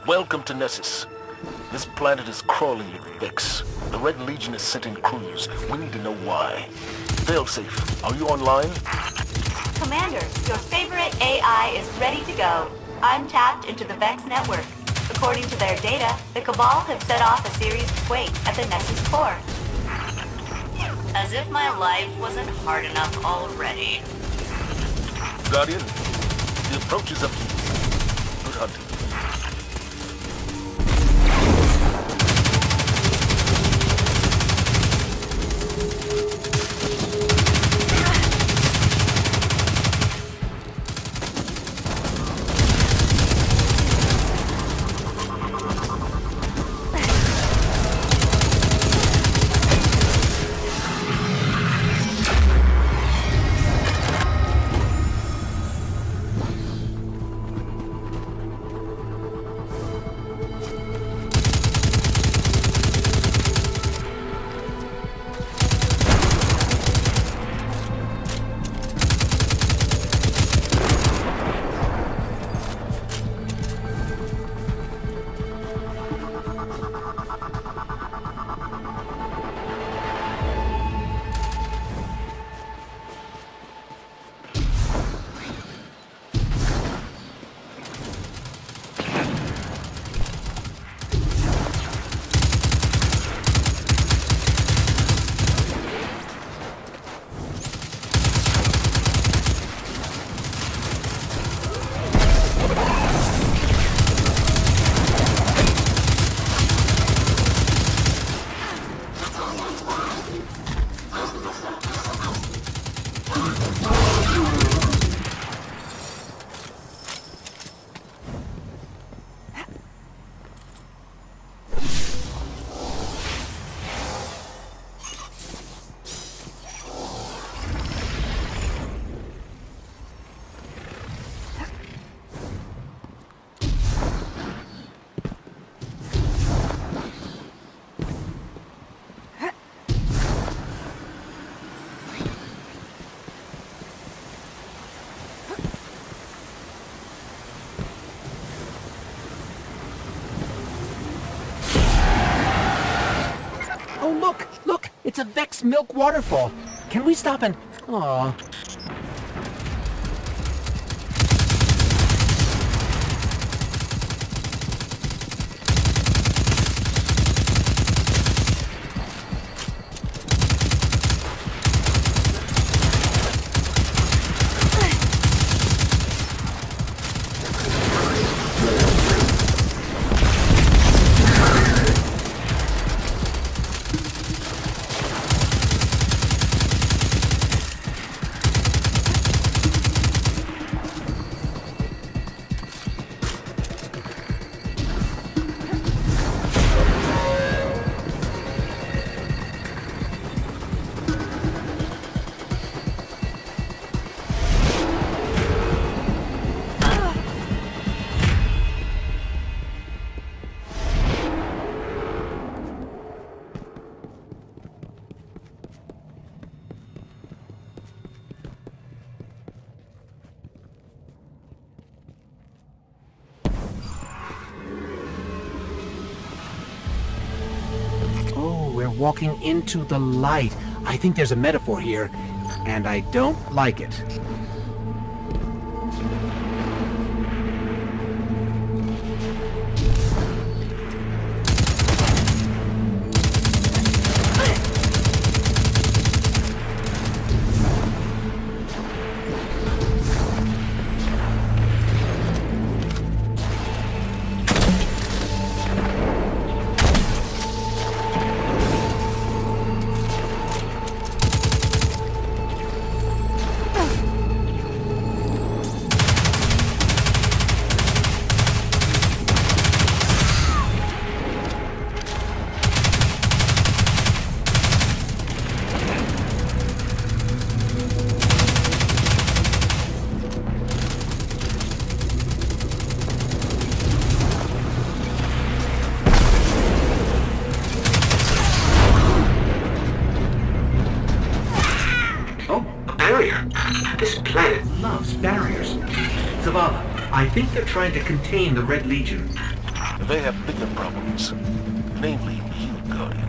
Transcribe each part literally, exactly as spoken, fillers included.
Welcome to Nessus. This planet is crawling with Vex. The Red Legion is sent in crews. We need to know why. Failsafe, are you online? Commander, your favorite A I is ready to go. I'm tapped into the Vex network. According to their data, the Cabal have set off a series of quakes at the Nessus core. As if my life wasn't hard enough already. Guardian, the approach is up to you. Good hunting. It's a Vex milk waterfall. Can we stop and... Aww. We're walking into the light. I think there's a metaphor here, and I don't like it. This planet loves barriers. Zavala, I think they're trying to contain the Red Legion. They have bigger problems. Namely, you, Guardian.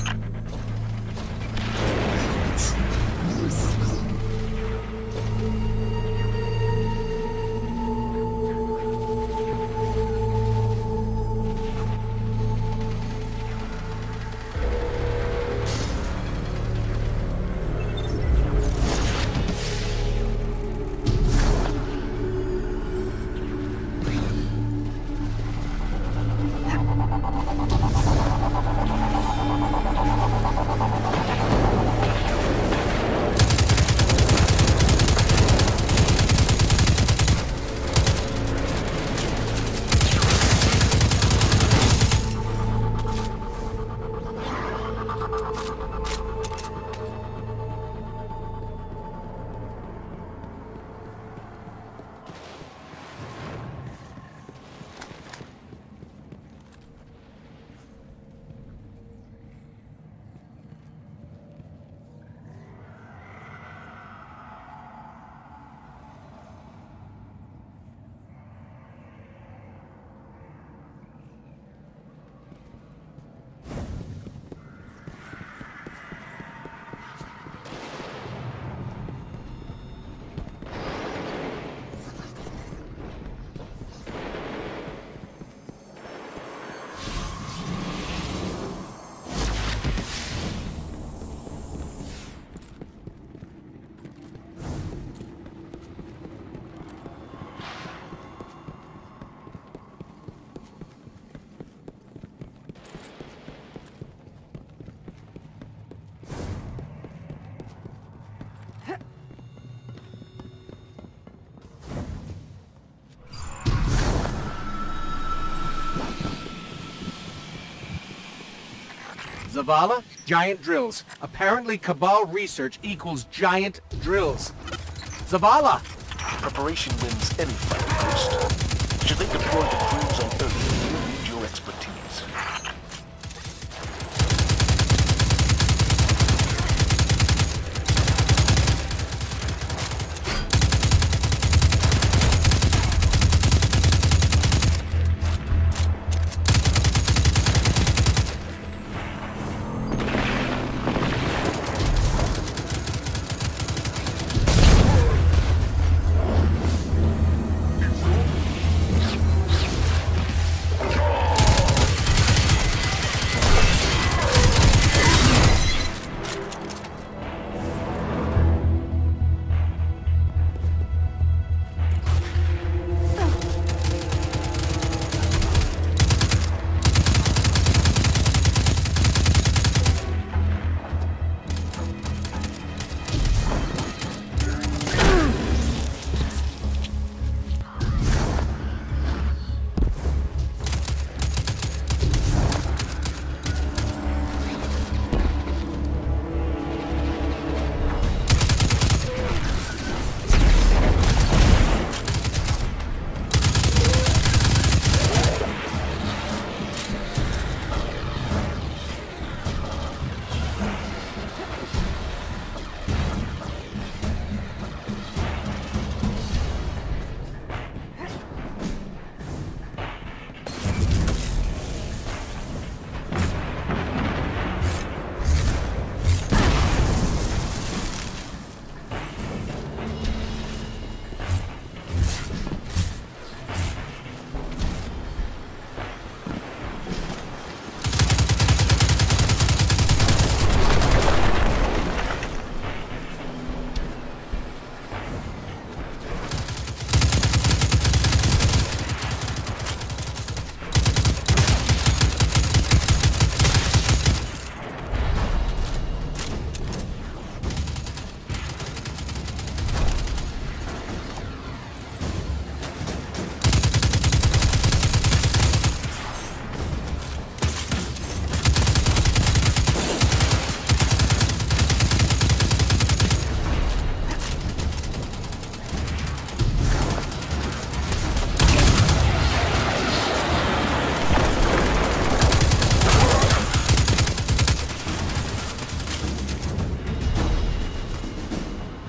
Zavala, giant drills. Apparently Cabal research equals giant drills. Zavala! Preparation wins any fight, Ghost. Should they deploy the drills on Earth, we'll need your expertise.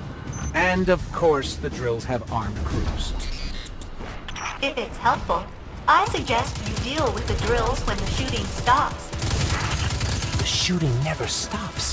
And of course, the drills have armed crews. If it's helpful, I suggest you deal with the drills when the shooting stops. The shooting never stops.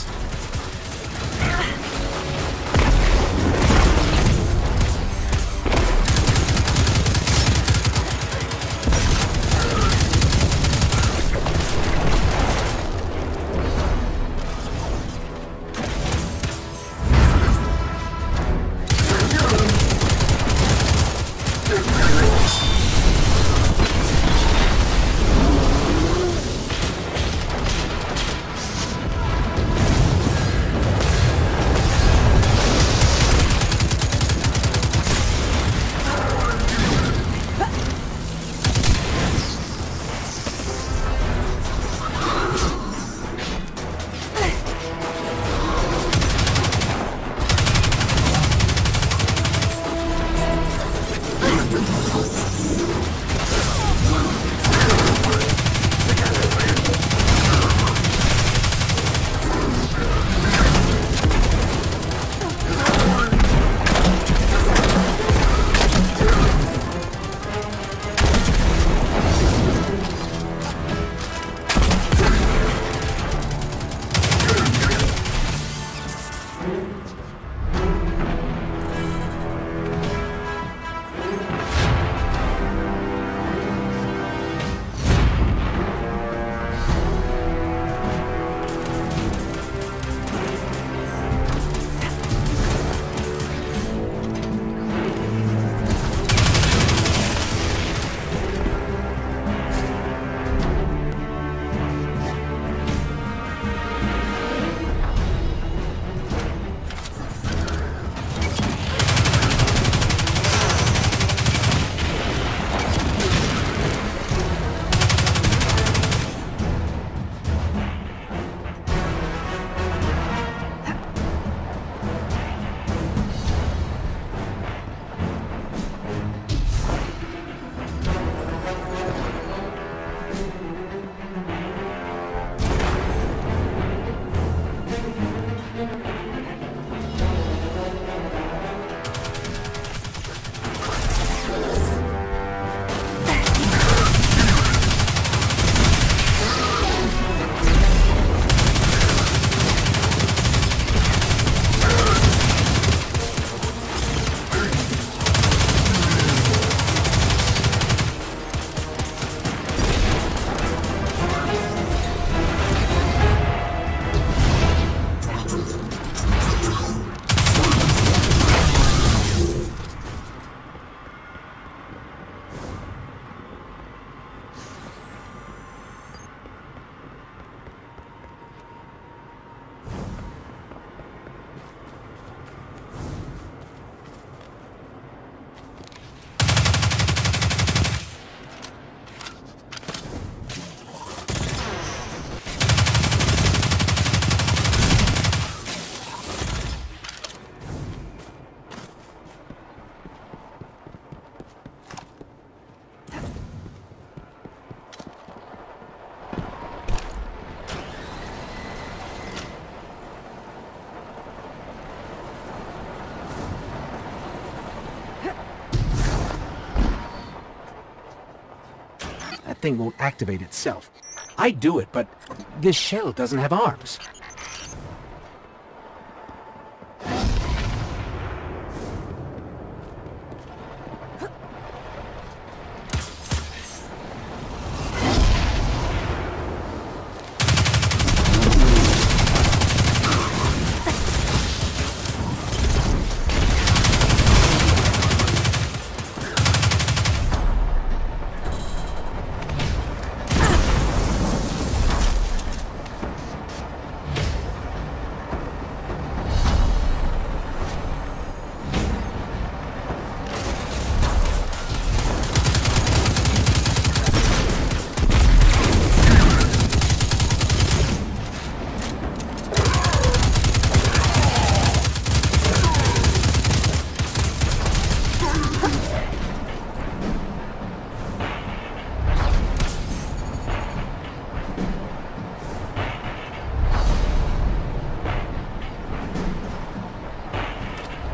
That thing won't activate itself. I'd do it, but this shell doesn't have arms.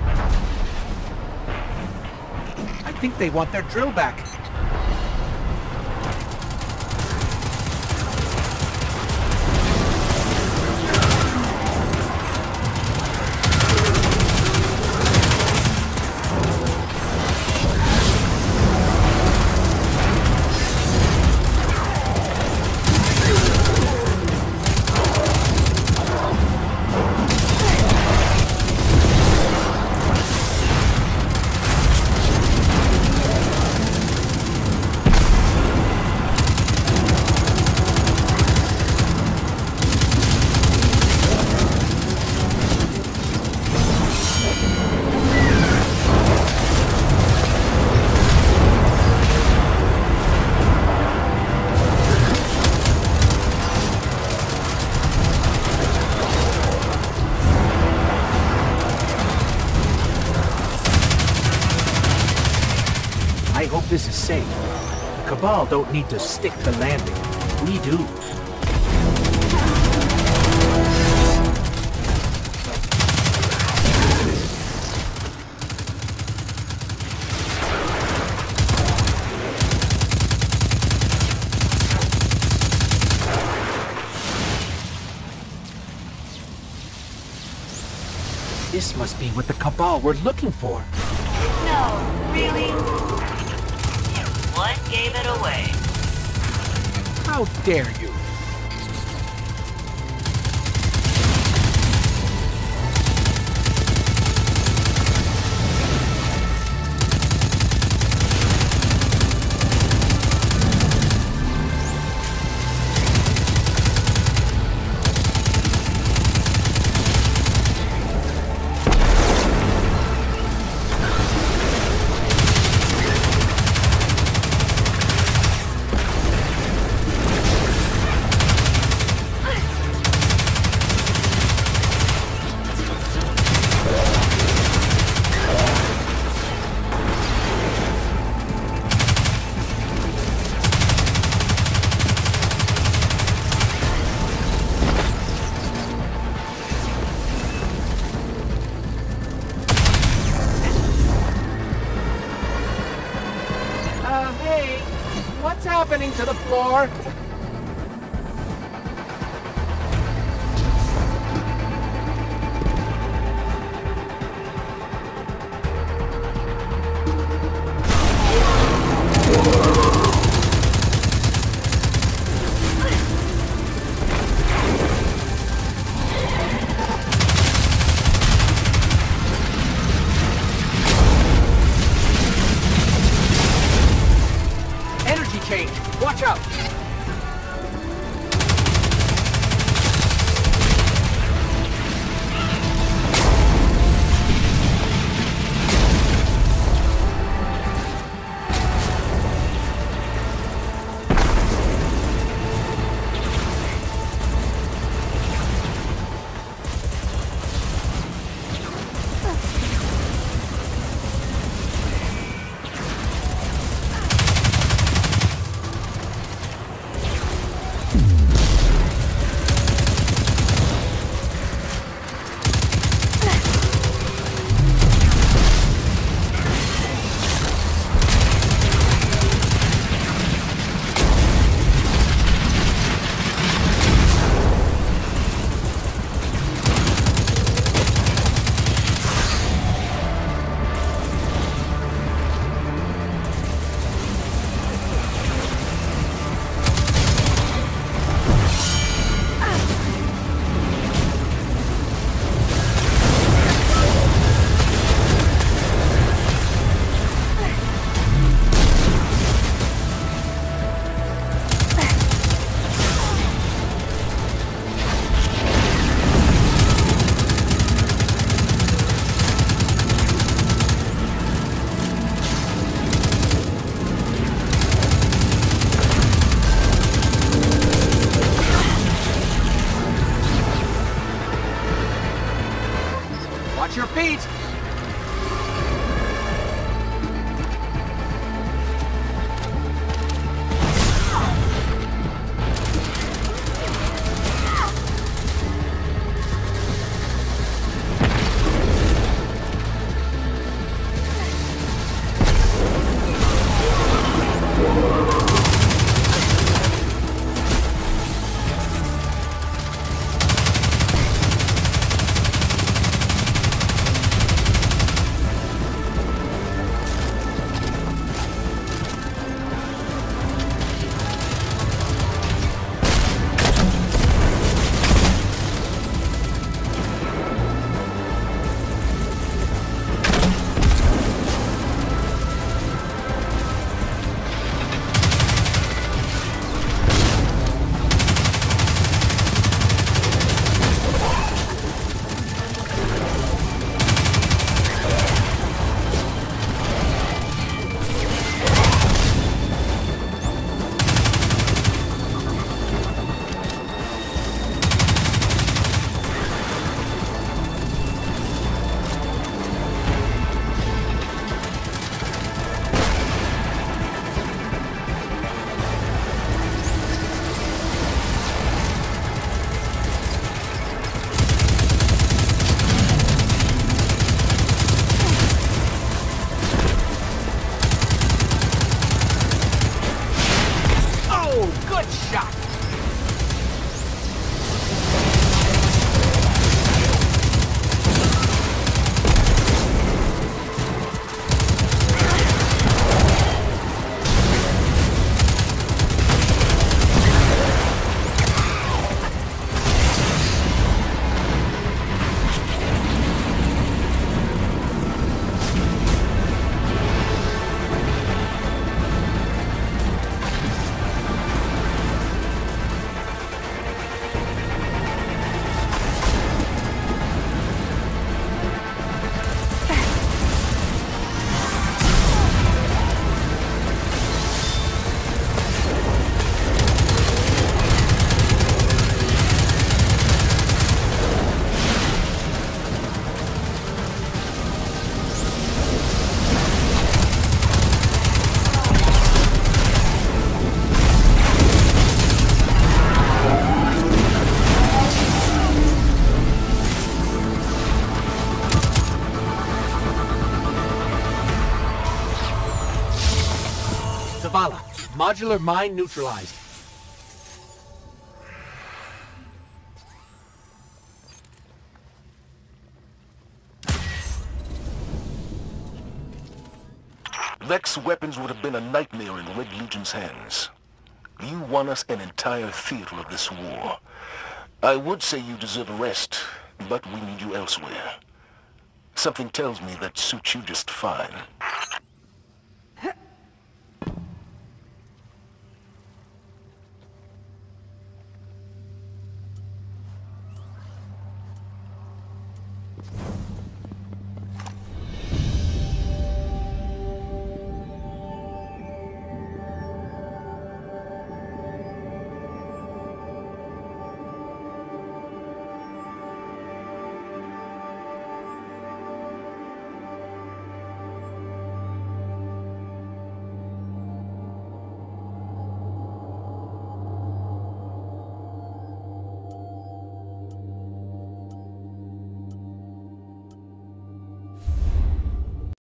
I think they want their drill back. this is safe. The Cabal don't need to stick the landing. We do. This must be what the Cabal were looking for. No, really? What gave it away? How dare you? What's happening to the floor? Change. Watch out! Watch your feet! Modular mine neutralized. Vex weapons would have been a nightmare in Red Legion's hands. You won us an entire theater of this war. I would say you deserve a rest, but we need you elsewhere. Something tells me that suits you just fine.